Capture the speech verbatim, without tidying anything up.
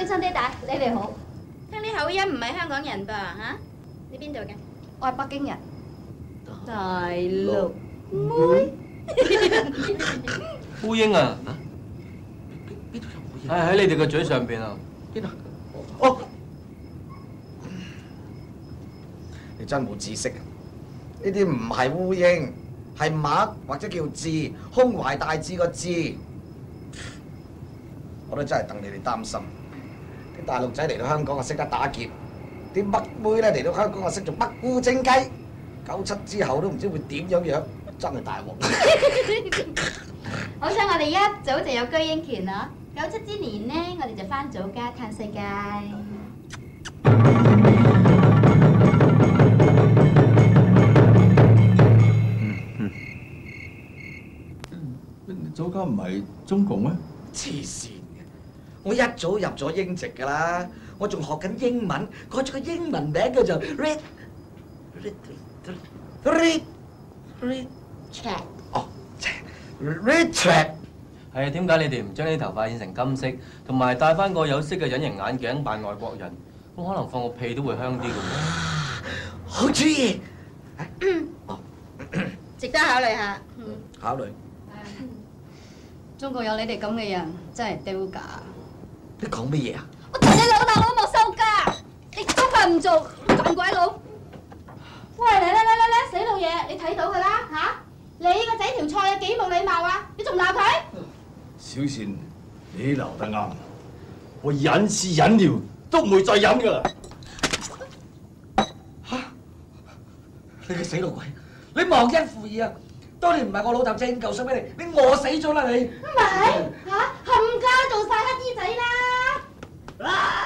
先生爹大，你哋好。 聽啲口音唔係香港人噃嚇？你邊度嘅？ 我係北京人。 大陸妹。 烏蠅啊！ 邊度有烏蠅？ 係喺你哋個嘴上邊啊！ 邊度？哦，你真冇知識啊！呢啲唔係烏蠅，係癦或者叫痔，胸懷大志個痔。我都真係戥你哋擔心。啲大陸仔嚟到香港啊，識得打劫；啲北妹咧嚟到香港啊，識做北菇蒸雞。九七之後都唔知會點樣樣，真係大鑊。 好彩我哋一早就有居英權啦！九七之年呢，我哋就翻祖家嘆世界。 祖家唔係中共咩？ 黐線嘅！我一早入咗英籍㗎啦，我仲學緊英文，改咗個英文名叫做 Red Red Red Red Chat。 哦 ，Richard。 係啊，點解你哋唔將啲頭髮染成金色，同埋戴翻個有色嘅隱形眼鏡扮外國人？咁可能放個屁都會香啲嘅喎。 好主意。 哦，值得考慮下。嗯， 考慮。 中國有你哋咁嘅人，真係丟架。 你講乜嘢啊？ 我同你老豆老母收家，你功課唔做，撞鬼佬。喂，嚟嚟嚟嚟嚟，死老嘢，你睇到㗎啦嚇！你個仔條菜有幾冇禮貌啊？你仲鬧佢？ 小倩，你留得啱，我忍是忍了，都唔會再忍㗎啦。 嚇！你個死老鬼，你忘恩負義啊！當年唔係我老豆借嚿水俾你，你餓死咗啦你！ 唔係嚇，冚家做晒乞衣仔啦！